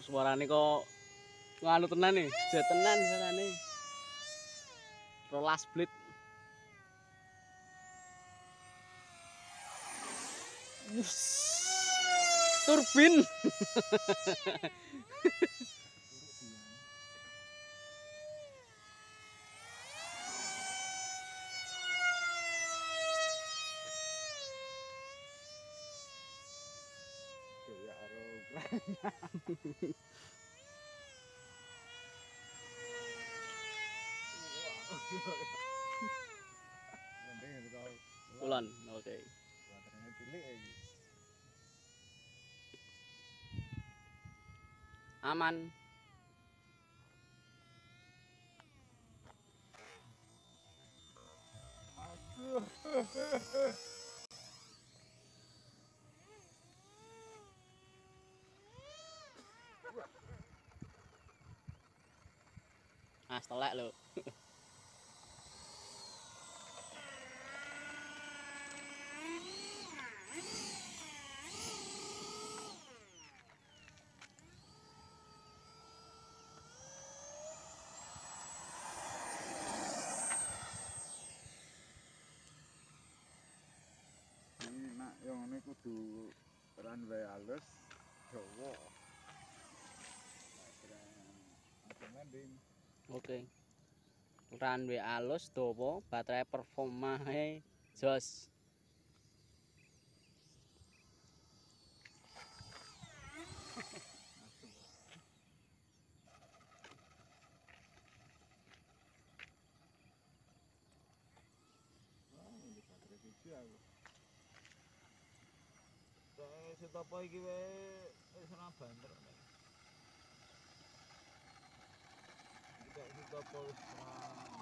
suarane kok nganu tenan nih, jet tenan suarane. Rolas blit. Turbin. Ya Kulon, oke. Aman. Ah, telek lho. Ini nak yang ini kudu runway halus Jawa. Landing. Oke. Runway alus dawa, baterai performae jos. Setopo iki wae wis ora banter. Iki setopo wis